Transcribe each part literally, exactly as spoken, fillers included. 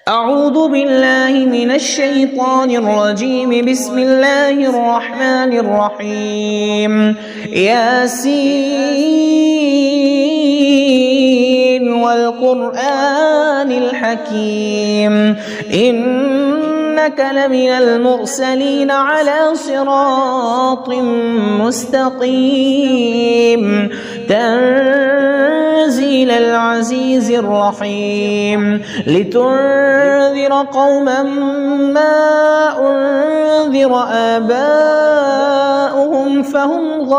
أعوذ بالله من الشيطان الرجيم. بسم الله الرحمن الرحيم. ياسين والقرآن الحكيم إنك لمن المرسلين على صراط مستقيم تنزيل العزيز الرحيم لتنذر قوما ما أنذر آباؤهم فهم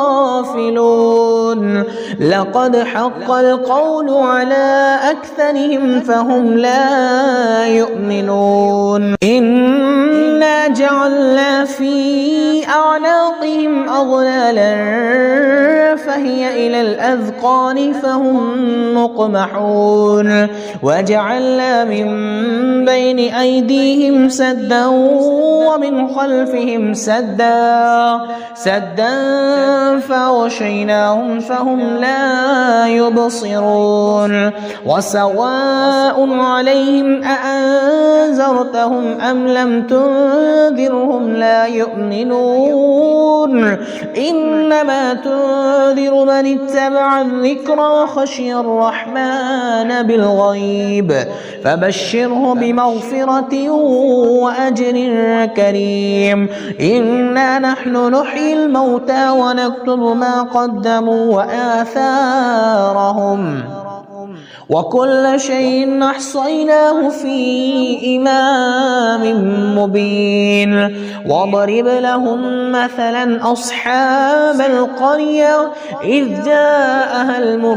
غافلون لقد حق القول على أكثرهم فهم لا يؤمنون إنا جعلنا في أعناقهم أغلالا فهي إلى الأذقان فهم مقمحون وجعلنا من بين أيديهم سدا ومن خلفهم سدا سدا فغشيناهم فهم لا يبصرون وسواء عليهم أأنذرتهم أم لم تنذرهم لا يؤمنون إنما تنذر من اتبع الذكر وخشي الرحمن بالغيب فبشره بمغفرة وأجر كريم إنا نحن نحيي الموتى ونكتب ما قدموا وآثارهم وكل شيء أحصيناه في إمام مبين واضرب لهم مثلا أصحاب القرية إذ جاءها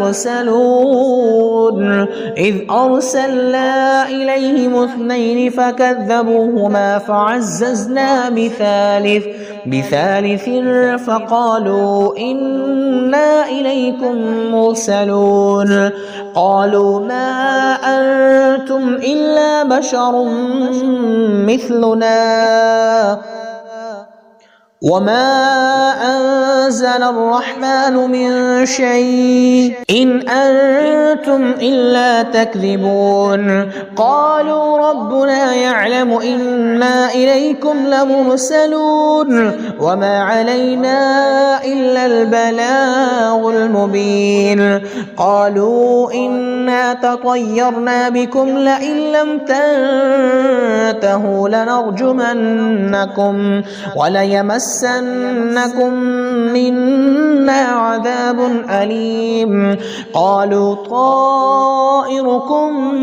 المرسلون إذ أرسلنا إليهم اثنين فكذبوهما فعززنا بثالث بثالث فقالوا إنا إليكم مرسلون قالوا ما أنتم إلا بشر مثلنا وما أنزل الرحمن من شيء إن أنتم إلا تكذبون قالوا ربنا يعلم إنا إليكم لمرسلون وما علينا إلا البلاغ المبين قالوا إنا تطيرنا بكم لئن لم تنتهوا لنرجمنكم وليمسنكم منا عذاب أليم قالوا طائركم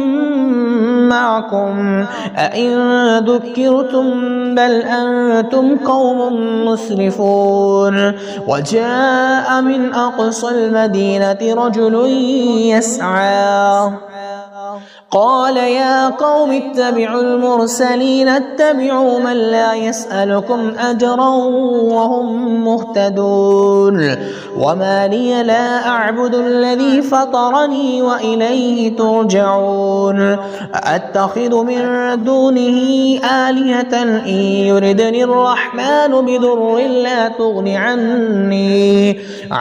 معكم أئن ذكرتم بل أنتم قوم مسرفون وجاء من أقصى المدينة رجل يسعى قال يا قوم اتبعوا المرسلين اتبعوا من لا يسألكم أجرا وهم مهتدون وما لي لا أعبد الذي فطرني وإليه ترجعون أتخذ من دونه آلهة إن يردني الرحمن بضر لا تغن عني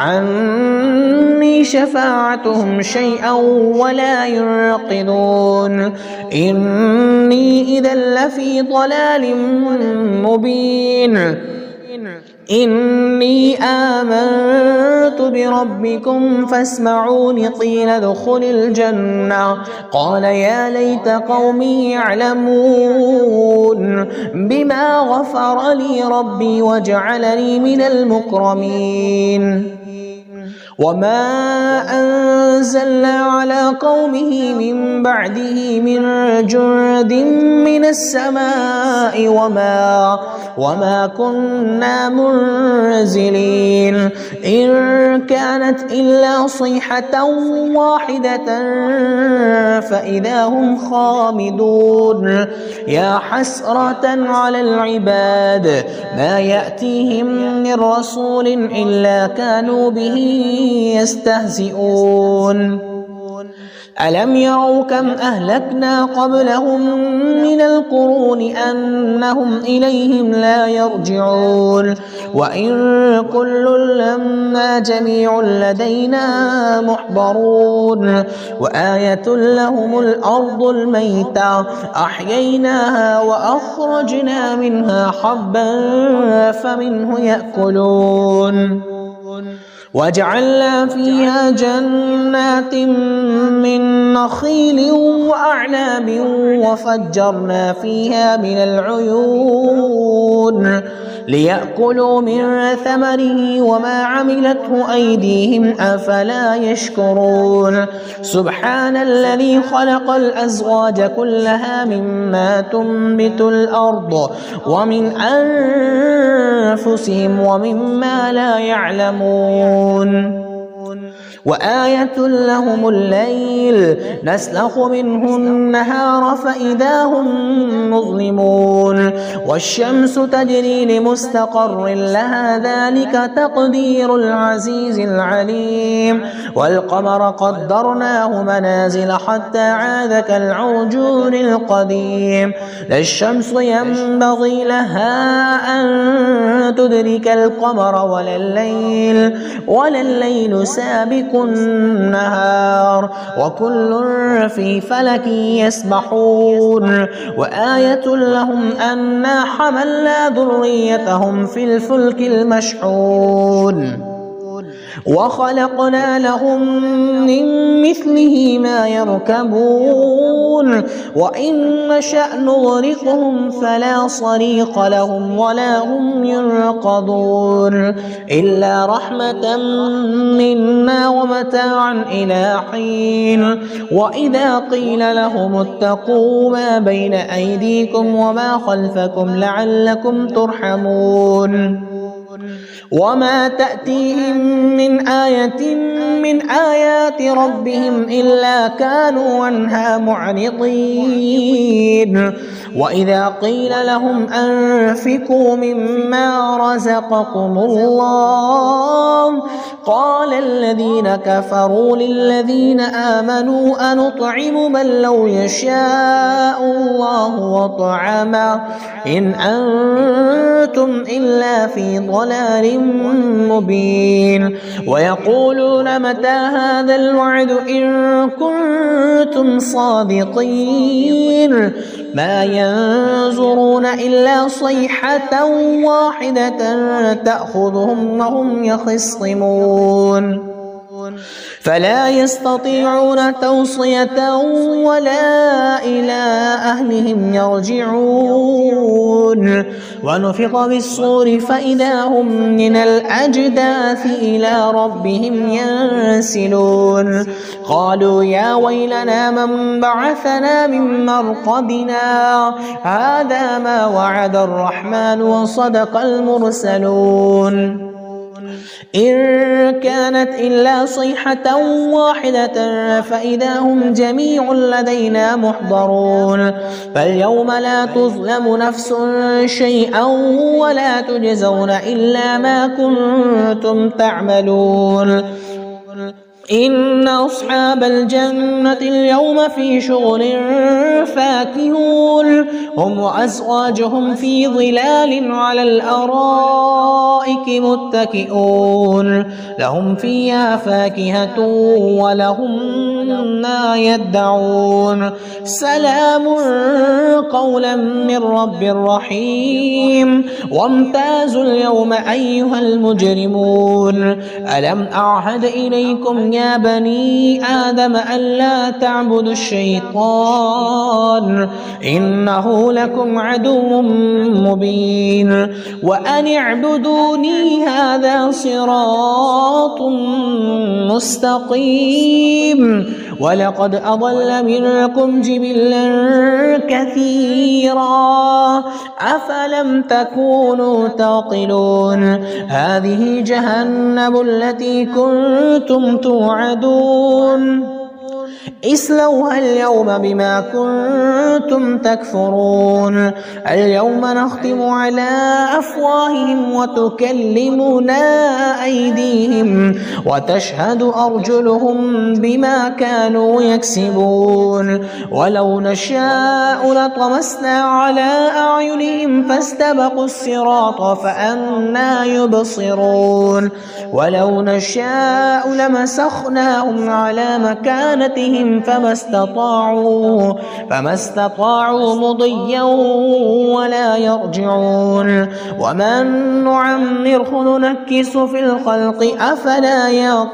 عني شفاعتهم شيئا ولا ينقذون إني إذا لفي ضلال مبين إني آمنت بربكم فاسمعون قيل ادخل الجنة قال يا ليت قومي يعلمون بما غفر لي ربي وجعلني من المكرمين وما أنزلنا على قومه من بعده من جند من السماء وما وما كنا منزلين إن كانت إلا صيحة واحدة فإذا هم خامدون يا حسرة على العباد ما يأتيهم من رسول إلا كانوا به يستهزئون ألم يروا كم أهلكنا قبلهم من القرون أنهم إليهم لا يرجعون وإن كل لما جميع لدينا محضرون وآية لهم الأرض الميتة أحييناها وأخرجنا منها حبا فمنه يأكلون وجعلنا فيها جنات من نخيل وأعناب وفجرنا فيها من العيون ليأكلوا من ثمره وما عملته أيديهم أفلا يشكرون سبحان الذي خلق الأزواج كلها مما تنبت الأرض ومن أنفسهم ومما لا يعلمون وآية لهم الليل نسلخ منه النهار فإذا هم مظلمون والشمس تجري لمستقر لها ذلك تقدير العزيز العليم والقمر قدرناه منازل حتى عاد كالعرجون القديم لا الشمس ينبغي لها أن تدرك القمر ولا الليل ولا الليل سابق النهار وكل في فلك يسبحون وآية لهم أنا حملنا ذريتهم في الفلك المشحون وخلقنا لهم من مثله ما يركبون وإن نشأ نغرقهم فلا صريخ لهم ولا هم ينقذون إلا رحمة منا ومتاعا إلى حين وإذا قيل لهم اتقوا ما بين أيديكم وما خلفكم لعلكم ترحمون وما تأتيهم من آية من آيات ربهم إلا كانوا عنها معرضين وإذا قيل لهم أنفقوا مما رزقكم الله قال الذين كفروا للذين آمنوا أنطعم من لو يشاء الله وطعمه إن أنتم إلا في ضلال مبين ويقولون متى هذا الوعد إن كنتم صادقين ما ينظرون إلا صيحة واحدة تأخذهم وهم يخصمون فلا يستطيعون توصية ولا إلى أهلهم يرجعون ونفخ بالصور فإذا هم من الأجداث إلى ربهم ينسلون قالوا يا ويلنا من بعثنا من مرقدنا هذا ما وعد الرحمن وصدق المرسلون إن كانت إلا صيحة واحدة فإذا هم جميع لدينا محضرون فاليوم لا تظلم نفس شيئا ولا تجزون إلا ما كنتم تعملون إن أصحاب الجنة اليوم في شغل فاكهون هم وأزواجهم في ظلال على الأرائك متكئون لهم فيها فاكهة ولهم ما يدعون سلام قولا من رب رحيم وامتازوا اليوم أيها المجرمون ألم أعهد إليكم يا بني آدم ألا تعبدوا الشيطان إنه لكم عدو مبين وأن اعبدوني هذا صراط مستقيم ولقد أضل منكم جبلا كثيرا أفلم تكونوا تعقلون هذه جهنم التي كنتم توعدون اصلوها اليوم بما كنتم تكفرون اليوم نختم على أفواههم وتكلمنا أيديهم وتشهد أرجلهم بما كانوا يكسبون ولو نشاء لطمسنا على أعينهم فاستبقوا الصراط فأنى يبصرون ولو نشاء لمسخناهم على مكانتهم فما استطاعوا فما استطاعوا مضيا ولا يرجعون ومن نعمره ننكس في الخلق أفلا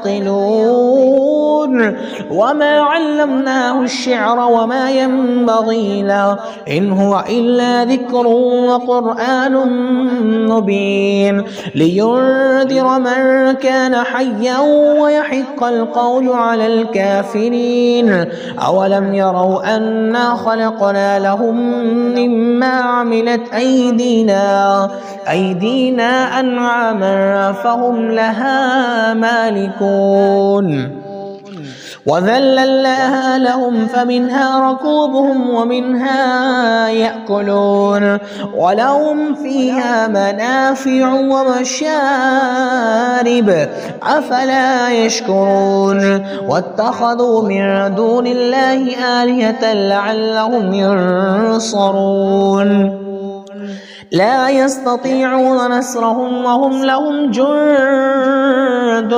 يعقلون وما علمناه الشعر وما ينبغي له إن هو إلا ذكر وقرآن مبين لينذر من كان حيا ويحق القول على الكافرين أولم يروا أنا خلقنا لهم مما عملت أيدينا أيدينا أنعاما فهم لها مالكون وذللناها لهم فمنها ركوبهم ومنها يأكلون ولهم فيها منافع ومشارب أفلا يشكرون واتخذوا من دون الله آلهة لعلهم ينصرون لا يستطيعون نصرهم وهم لهم جند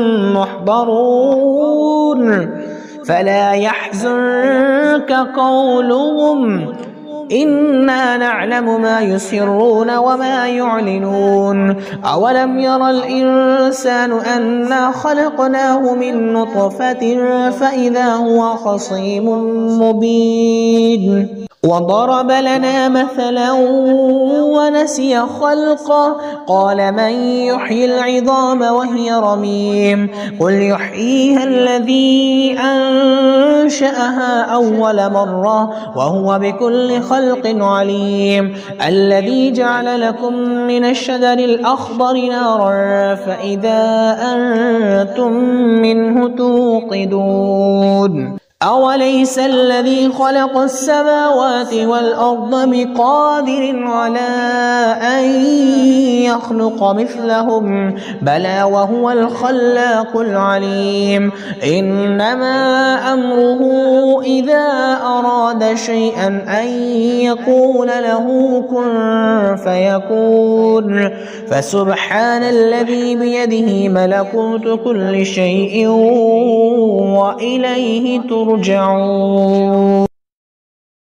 محضرون فلا يحزنك قولهم إنا نعلم ما يسرون وما يعلنون أولم ير الإنسان أنا خلقناه من نطفة فإذا هو خصيم مبين وضرب لنا مثلا ونسي خلقه قال من يحيي العظام وهي رميم قل يحييها الذي أنشأها أول مرة وهو بكل خلق عليم الذي جعل لكم من الشجر الأخضر نارا فإذا أنتم منه توقدون أوليس الذي خلق السماوات والأرض بقادر على أن يخلق مثلهم بلى وهو الخلاق العليم إنما أمره إذا أراد شيئا أن يقول له كن فيكون فسبحان الذي بيده ملكوت كل شيء وإليه ترجعون